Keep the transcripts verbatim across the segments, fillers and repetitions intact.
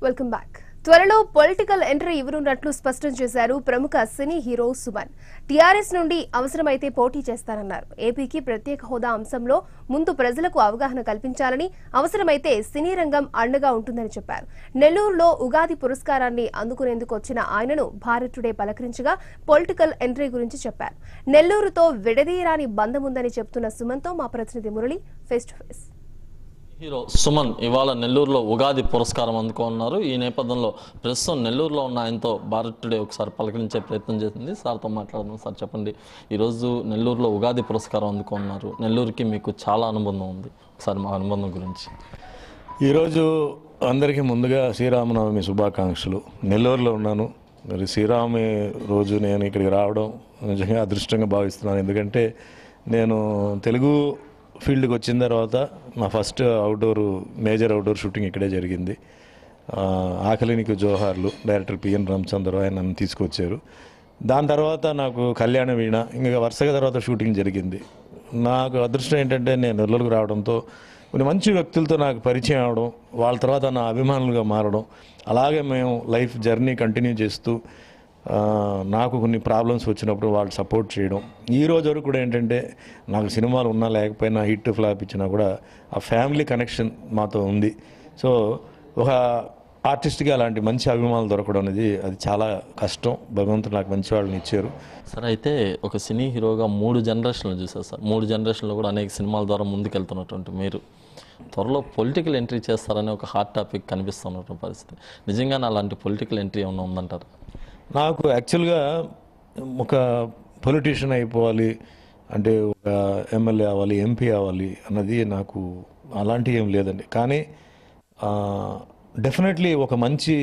Welcome back. త్వరలో political entry ఇవ్వనున్నట్లు స్పష్టం చేశారు ప్రముఖ సినీ హీరో సుమన్. టీఆర్ఎస్ నుండి అవసరమైతే పోటీ చేస్తారన్నారు. ఏపీకి ప్రత్యేక హోదా అంశంలో ముందు ప్రజలకు అవగాహన కల్పించాలని, అవసరమైతే సినీ రంగం అండగా ఉంటుందని చెప్పారు. నెల్లూరులో ఉగాది పురస్కారాన్ని అందుకునేందుకు వచ్చిన ఆయనను భారత్ టుడే పలకరించగా పొలిటికల్ ఎంట్రీ గురించి చెప్పారు. నెల్లూరుతో విడదీయరాని బంధం ఉందని చెప్తున్న సుమన్తో మా ప్రతినిధి Murali face to face. Hero Suman ఇవాళ నెల్లూరులో ఉగాది పురస్కారం అందుకున్నారు. ఈ నేపథ్యంలో ప్రస్తుతం నెల్లూరులో ఉన్న ఆయనతో భారత్ టుడే ఒకసారి పలకరించే ప్రయత్నం చేసింది. సార్తో మాట్లాడదాం. సార్ చెప్పండి, ఈరోజు నెల్లూరులో ఉగాది పురస్కారం అందుకున్నారు. నెల్లూరుకి మీకు చాలా అనుబంధం ఉంది, ఒకసారి మా అనుబంధం గురించి. ఈరోజు అందరికీ ముందుగా శ్రీరామనవమి శుభాకాంక్షలు. నెల్లూరులో ఉన్నాను. మరి శ్రీరామి రోజు నేను ఇక్కడికి రావడం నిజంగా అదృష్టంగా భావిస్తున్నాను. ఎందుకంటే నేను తెలుగు ఫీల్డ్కి వచ్చిన తర్వాత నా first outdoor major outdoor shooting ఇక్కడే జరిగింది. ఆకలినికి జోహార్లు డైరెక్టర్ పిఎన్ రామచంద్రరావు ఆయన నన్ను తీసుకొచ్చారు. దాని తర్వాత నాకు కళ్యాణ వీణ ఇంకా వరుసగా తర్వాత షూటింగ్ జరిగింది. నాకు అదృష్టం ఏంటంటే నేను నెల్లూరుకు రావడంతో కొన్ని మంచి వ్యక్తులతో నాకు పరిచయం అవడం, వాళ్ళ తర్వాత నా అభిమానులుగా మారడం, అలాగే మేము లైఫ్ జర్నీ కంటిన్యూ చేస్తూ నాకు కొన్ని ప్రాబ్లమ్స్ వచ్చినప్పుడు వాళ్ళు సపోర్ట్ చేయడం. ఈ రోజు వరకు కూడా ఏంటంటే నాకు సినిమాలు ఉన్నా లేకపోయినా హిట్ ఫ్లాప్ ఇచ్చినా కూడా ఆ ఫ్యామిలీ కనెక్షన్ మాతో ఉంది. సో ఒక ఆర్టిస్ట్గా అలాంటి మంచి అభిమానులు దొరకడం అనేది అది చాలా కష్టం. భగవంతుడు నాకు మంచి వాళ్ళని ఇచ్చారు. సార్, అయితే ఒక సినీ హీరోగా మూడు జనరేషన్లు చూసారు సార్. మూడు జనరేషన్లో కూడా అనేక సినిమాల ద్వారా ముందుకెళ్తున్నటువంటి మీరు త్వరలో పొలిటికల్ ఎంట్రీ చేస్తారనే ఒక హాట్ టాపిక్ కనిపిస్తున్నటువంటి పరిస్థితి. నిజంగానే అలాంటి పొలిటికల్ ఎంట్రీ ఏమైనా ఉందంటారు? నాకు యాక్చువల్గా ఒక పొలిటీషియన్ అయిపోవాలి అంటే ఒక ఎమ్మెల్యే అవ్వాలి, ఎంపీ అవ్వాలి అన్నది నాకు అలాంటివి ఏం లేదండి. కానీ డెఫినెట్లీ ఒక మంచి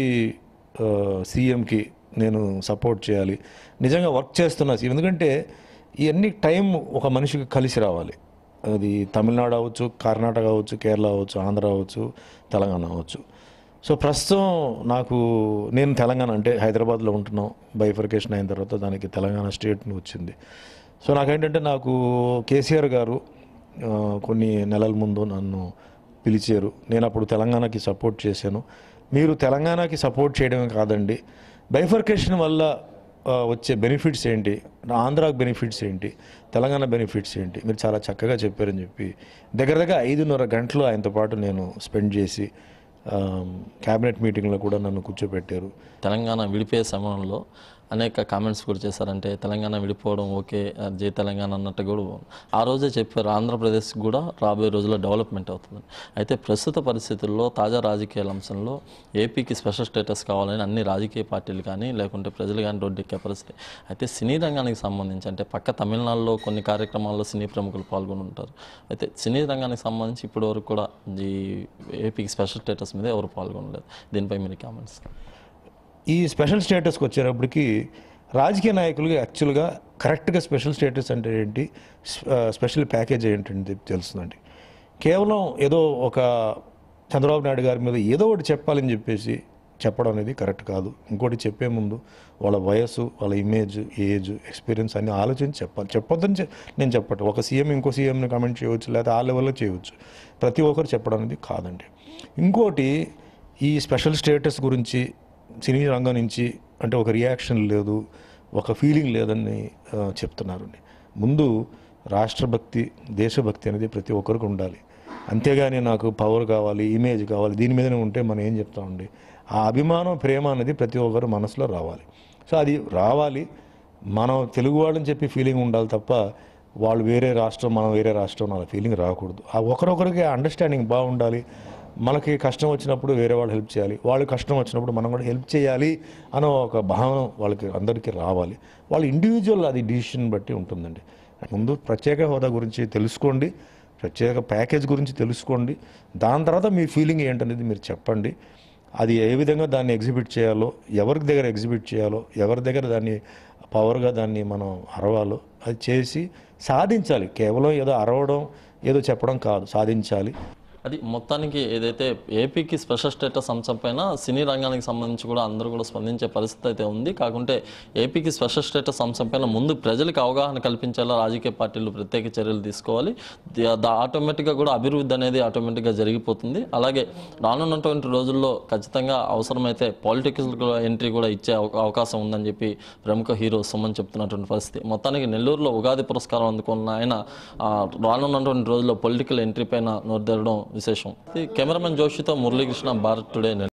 సీఎంకి నేను సపోర్ట్ చేయాలి. నిజంగా వర్క్ చేస్తున్నా. ఎందుకంటే ఇవన్నీ టైం ఒక మనిషికి కలిసి రావాలి. అది తమిళనాడు అవ్వచ్చు, కర్ణాటక అవ్వచ్చు, కేరళ అవ్వచ్చు, ఆంధ్ర అవ్వచ్చు, తెలంగాణ అవ్వచ్చు. సో ప్రస్తుతం నాకు నేను తెలంగాణ అంటే హైదరాబాద్లో ఉంటున్నాం. బైఫర్కేషన్ అయిన తర్వాత దానికి తెలంగాణ స్టేట్ని వచ్చింది. సో నాకేంటంటే నాకు కేసీఆర్ గారు కొన్ని నెలల ముందు నన్ను పిలిచారు. నేను అప్పుడు తెలంగాణకి సపోర్ట్ చేశాను. మీరు తెలంగాణకి సపోర్ట్ చేయడమే కాదండి, బైఫర్కేషన్ వల్ల వచ్చే బెనిఫిట్స్ ఏంటి, ఆంధ్రాకి బెనిఫిట్స్ ఏంటి, తెలంగాణ బెనిఫిట్స్ ఏంటి, మీరు చాలా చక్కగా చెప్పారని చెప్పి దగ్గర దగ్గర ఐదున్నర గంటలు ఆయనతో పాటు నేను స్పెండ్ చేసి క్యాబినెట్ మీటింగ్లో కూడా నన్ను కూర్చోబెట్టారు. తెలంగాణ విడిపోయే సమయంలో అనేక కామెంట్స్ కూడా చేశారంటే తెలంగాణ విడిపోవడం ఓకే, జై తెలంగాణ అన్నట్టు కూడా ఆ రోజే చెప్పారు ఆంధ్రప్రదేశ్ కూడా రాబోయే రోజుల్లో డెవలప్మెంట్ అవుతుంది. అయితే ప్రస్తుత పరిస్థితుల్లో తాజా రాజకీయాల అంశంలో ఏపీకి స్పెషల్ స్టేటస్ కావాలని అన్ని రాజకీయ పార్టీలు కానీ లేకుంటే ప్రజలు కానీ రోడ్డెక్కే పరిస్థితి. అయితే సినీ రంగానికి సంబంధించి అంటే పక్క తమిళనాడులో కొన్ని కార్యక్రమాల్లో సినీ ప్రముఖులు పాల్గొని ఉంటారు. అయితే సినీ రంగానికి సంబంధించి ఇప్పటి వరకు కూడా ఈ ఏపీకి స్పెషల్ స్టేటస్ మీద ఎవరు పాల్గొనలేదు. దీనిపై మీరు కామెంట్స్. ఈ స్పెషల్ స్టేటస్కి వచ్చేటప్పటికి రాజకీయ నాయకులు యాక్చువల్గా కరెక్ట్గా స్పెషల్ స్టేటస్ అంటే ఏంటి, స్పెషల్ ప్యాకేజ్ ఏంటంటే తెలుస్తుందండి. కేవలం ఏదో ఒక చంద్రబాబు నాయుడు గారి మీద ఏదో ఒకటి చెప్పాలని చెప్పేసి చెప్పడం అనేది కరెక్ట్ కాదు. ఇంకోటి చెప్పే ముందు వాళ్ళ వయసు, వాళ్ళ ఇమేజ్, ఏజ్, ఎక్స్పీరియన్స్ అన్ని ఆలోచించి చెప్పాలి. చెప్పొద్దని నేను చెప్పట్టు. ఒక సీఎం ఇంకో సీఎంని కామెంట్ చేయవచ్చు, లేదా ఆ లెవెల్లో చేయవచ్చు. ప్రతి ఒక్కరు చెప్పడం అనేది కాదండి. ఇంకోటి ఈ స్పెషల్ స్టేటస్ గురించి సినీ రంగం నుంచి అంటే ఒక రియాక్షన్ లేదు, ఒక ఫీలింగ్ లేదని చెప్తున్నారు. ముందు రాష్ట్రభక్తి, దేశభక్తి అనేది ప్రతి ఒక్కరికి ఉండాలి. అంతేగాని నాకు పవర్ కావాలి, ఇమేజ్ కావాలి, దీని మీదనే ఉంటే మనం ఏం చెప్తామండి. ఆ అభిమానం, ప్రేమ అనేది ప్రతి ఒక్కరు మనసులో రావాలి. సో అది రావాలి. మనం తెలుగు వాళ్ళని చెప్పి ఫీలింగ్ ఉండాలి తప్ప వాళ్ళు వేరే రాష్ట్రం, మనం వేరే రాష్ట్రం అలా ఫీలింగ్ రాకూడదు. ఆ ఒకరొకరికి అండర్స్టాండింగ్ బాగుండాలి. మనకి కష్టం వచ్చినప్పుడు వేరే వాళ్ళు హెల్ప్ చేయాలి, వాళ్ళు కష్టం వచ్చినప్పుడు మనం కూడా హెల్ప్ చేయాలి అనే ఒక భావన వాళ్ళకి అందరికీ రావాలి. వాళ్ళ ఇండివిజువల్ అది డిసిషన్ బట్టి ఉంటుందండి. ముందు ప్రత్యేక హోదా గురించి తెలుసుకోండి, ప్రత్యేక ప్యాకేజ్ గురించి తెలుసుకోండి. దాని తర్వాత మీ ఫీలింగ్ ఏంటనేది మీరు చెప్పండి. అది ఏ విధంగా దాన్ని ఎగ్జిబిట్ చేయాలో, ఎవరి దగ్గర ఎగ్జిబిట్ చేయాలో, ఎవరి దగ్గర దాన్ని పవర్గా దాన్ని మనం అరవాలో అది చేసి సాధించాలి. కేవలం ఏదో అరవడం, ఏదో చెప్పడం కాదు, సాధించాలి. అది మొత్తానికి ఏదైతే ఏపీకి స్పెషల్ స్టేటస్ అంశం పైన సినీ రంగానికి సంబంధించి కూడా అందరూ కూడా స్పందించే పరిస్థితి అయితే ఉంది. కాకుంటే ఏపీకి స్పెషల్ స్టేటస్ అంశం పైన ముందు ప్రజలకు అవగాహన కల్పించేలా రాజకీయ పార్టీలు ప్రత్యేక చర్యలు తీసుకోవాలి. ఆటోమేటిక్గా కూడా అభివృద్ధి అనేది ఆటోమేటిక్గా జరిగిపోతుంది. అలాగే రానున్నటువంటి రోజుల్లో ఖచ్చితంగా అవసరమైతే పాలిటిక్స్ ఎంట్రీ కూడా ఇచ్చే అవకాశం ఉందని చెప్పి ప్రముఖ హీరో సుమన్ చెప్తున్నటువంటి పరిస్థితి. మొత్తానికి నెల్లూరులో ఉగాది పురస్కారం అందుకున్న ఆయన రానున్నటువంటి రోజుల్లో పొలిటికల్ ఎంట్రీ పైన నోరు తెరవడం విశేషం. కెమెరామెన్ జోషితో మురళీకృష్ణ, భారత్ టుడే.